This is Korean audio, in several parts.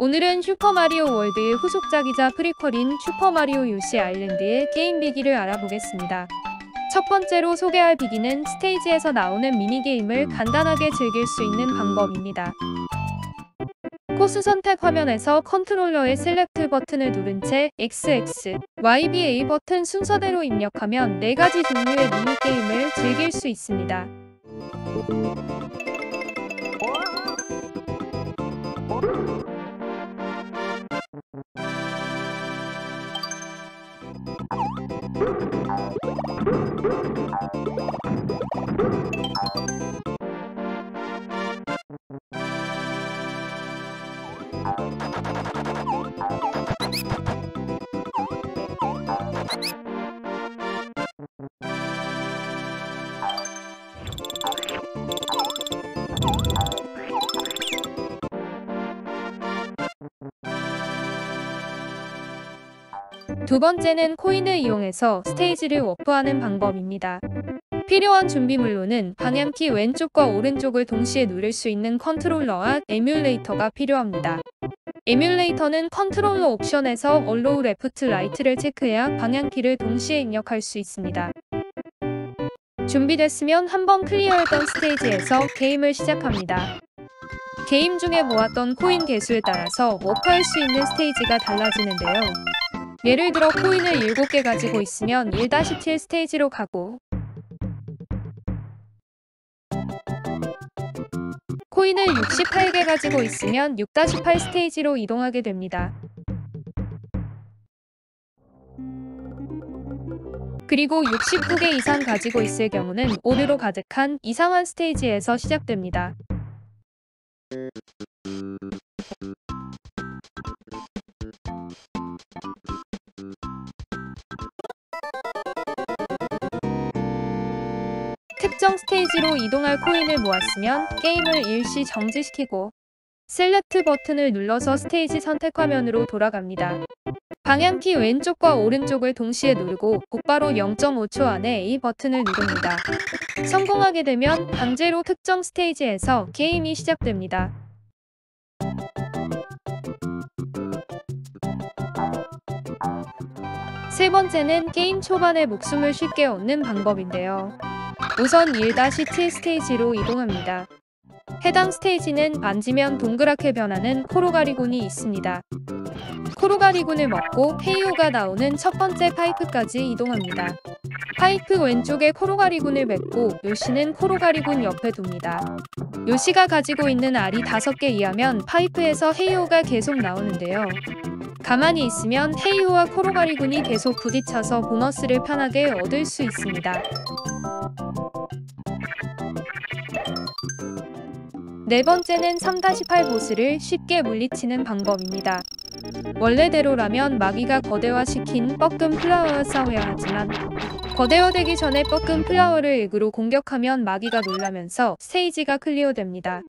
오늘은 슈퍼마리오 월드의 후속작이자 프리퀄인 슈퍼마리오 요시 아일랜드의 게임 비기를 알아보겠습니다. 첫 번째로 소개할 비기는 스테이지에서 나오는 미니게임을 간단하게 즐길 수 있는 방법입니다. 코스 선택 화면에서 컨트롤러의 셀렉트 버튼을 누른 채 XX, YBA 버튼 순서대로 입력하면 4가지 종류의 미니게임을 즐길 수 있습니다. 두 번째는 코인을 이용해서 스테이지를 워프하는 방법입니다. 필요한 준비물로는 방향키 왼쪽과 오른쪽을 동시에 누를 수 있는 컨트롤러와 에뮬레이터가 필요합니다. 에뮬레이터는 컨트롤러 옵션에서 Allow Left Right를 체크해야 방향키를 동시에 입력할 수 있습니다. 준비됐으면 한번 클리어했던 스테이지에서 게임을 시작합니다. 게임 중에 모았던 코인 개수에 따라서 워프할 수 있는 스테이지가 달라지는데요. 예를 들어 코인을 7개 가지고 있으면 1-7 스테이지로 가고, 코인을 68개 가지고 있으면 6-8 스테이지로 이동하게 됩니다. 그리고 69개 이상 가지고 있을 경우는 오류로 가득한 이상한 스테이지에서 시작됩니다. 특정 스테이지로 이동할 코인을 모았으면 게임을 일시 정지시키고 셀렉트 버튼을 눌러서 스테이지 선택 화면으로 돌아갑니다. 방향키 왼쪽과 오른쪽을 동시에 누르고 곧바로 0.5초 안에 A 버튼을 누릅니다. 성공하게 되면 강제로 특정 스테이지에서 게임이 시작됩니다. 세 번째는 게임 초반에 목숨을 쉽게 얻는 방법인데요. 우선 1-7 스테이지로 이동합니다. 해당 스테이지는 만지면 동그랗게 변하는 코로가리군이 있습니다. 코로가리군을 먹고 헤이오가 나오는 첫 번째 파이프까지 이동합니다. 파이프 왼쪽에 코로가리군을 맺고 요시는 코로가리군 옆에 둡니다. 요시가 가지고 있는 알이 5개 이하면 파이프에서 헤이오가 계속 나오는데요. 가만히 있으면 헤이오와 코로가리군이 계속 부딪혀서 보너스를 편하게 얻을 수 있습니다. 네 번째는 3-8 보스를 쉽게 물리치는 방법입니다. 원래대로라면 마귀가 거대화시킨 뻐끔 플라워와 싸워야 하지만 거대화되기 전에 뻐끔 플라워를 액으로 공격하면 마귀가 놀라면서 스테이지가 클리어됩니다.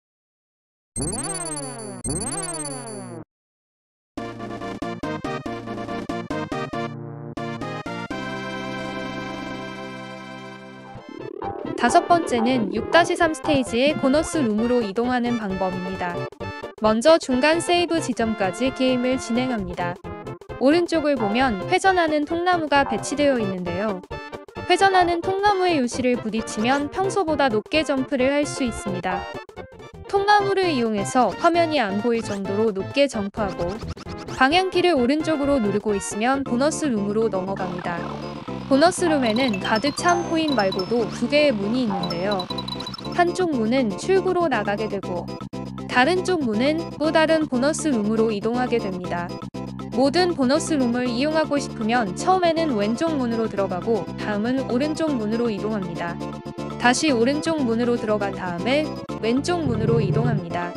다섯 번째는 6-3 스테이지의 보너스 룸으로 이동하는 방법입니다. 먼저 중간 세이브 지점까지 게임을 진행합니다. 오른쪽을 보면 회전하는 통나무가 배치되어 있는데요. 회전하는 통나무의 요시를 부딪히면 평소보다 높게 점프를 할 수 있습니다. 통나무를 이용해서 화면이 안 보일 정도로 높게 점프하고 방향키를 오른쪽으로 누르고 있으면 보너스 룸으로 넘어갑니다. 보너스 룸에는 가득 찬 코인 말고도 2개의 문이 있는데요. 한쪽 문은 출구로 나가게 되고 다른 쪽 문은 또 다른 보너스 룸으로 이동하게 됩니다. 모든 보너스 룸을 이용하고 싶으면 처음에는 왼쪽 문으로 들어가고 다음은 오른쪽 문으로 이동합니다. 다시 오른쪽 문으로 들어간 다음에 왼쪽 문으로 이동합니다.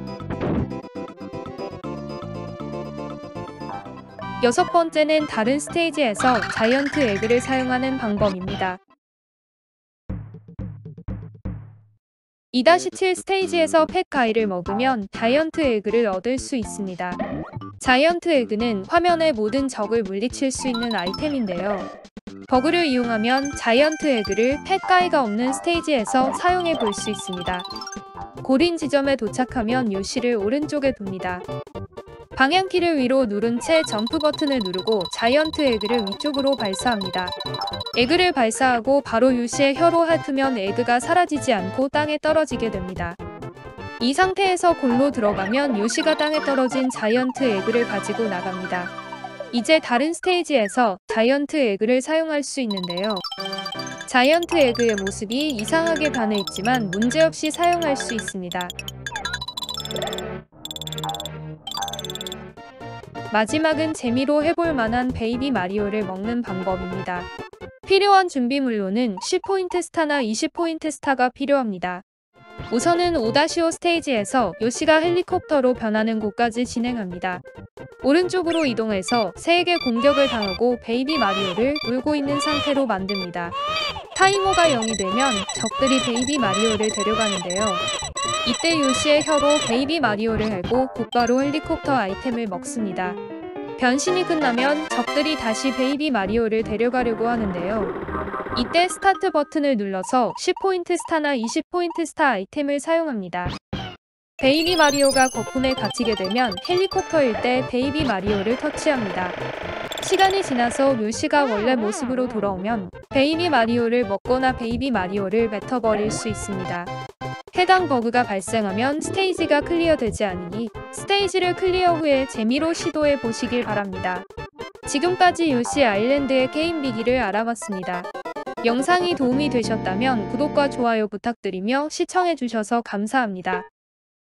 여섯 번째는 다른 스테이지에서 자이언트 에그를 사용하는 방법입니다. 2-7 스테이지에서 펫가이를 먹으면 자이언트 에그를 얻을 수 있습니다. 자이언트 에그는 화면의 모든 적을 물리칠 수 있는 아이템인데요. 버그를 이용하면 자이언트 에그를 펫가이가 없는 스테이지에서 사용해 볼 수 있습니다. 고린 지점에 도착하면 요시를 오른쪽에 둡니다. 방향키를 위로 누른 채 점프 버튼을 누르고 자이언트 에그를 위쪽으로 발사합니다. 에그를 발사하고 바로 요시의 혀로 핥으면 에그가 사라지지 않고 땅에 떨어지게 됩니다. 이 상태에서 골로 들어가면 요시가 땅에 떨어진 자이언트 에그를 가지고 나갑니다. 이제 다른 스테이지에서 자이언트 에그를 사용할 수 있는데요. 자이언트 에그의 모습이 이상하게 변해 있지만 문제없이 사용할 수 있습니다. 마지막은 재미로 해볼 만한 베이비 마리오를 먹는 방법입니다. 필요한 준비물로는 10포인트 스타나 20포인트 스타가 필요합니다. 우선은 5-5 스테이지에서 요시가 헬리콥터로 변하는 곳까지 진행합니다. 오른쪽으로 이동해서 새에게 공격을 당하고 베이비 마리오를 울고 있는 상태로 만듭니다. 타이머가 0이 되면 적들이 베이비 마리오를 데려가는데요. 이때 요시의 혀로 베이비 마리오를 핥고 곧바로 헬리콥터 아이템을 먹습니다. 변신이 끝나면 적들이 다시 베이비 마리오를 데려가려고 하는데요. 이때 스타트 버튼을 눌러서 10포인트 스타나 20포인트 스타 아이템을 사용합니다. 베이비 마리오가 거품에 갇히게 되면 헬리콥터일 때 베이비 마리오를 터치합니다. 시간이 지나서 요시가 원래 모습으로 돌아오면 베이비 마리오를 먹거나 베이비 마리오를 뱉어버릴 수 있습니다. 해당 버그가 발생하면 스테이지가 클리어되지 않으니 스테이지를 클리어 후에 재미로 시도해 보시길 바랍니다. 지금까지 요시 아일랜드의 게임 비기를 알아봤습니다. 영상이 도움이 되셨다면 구독과 좋아요 부탁드리며 시청해주셔서 감사합니다.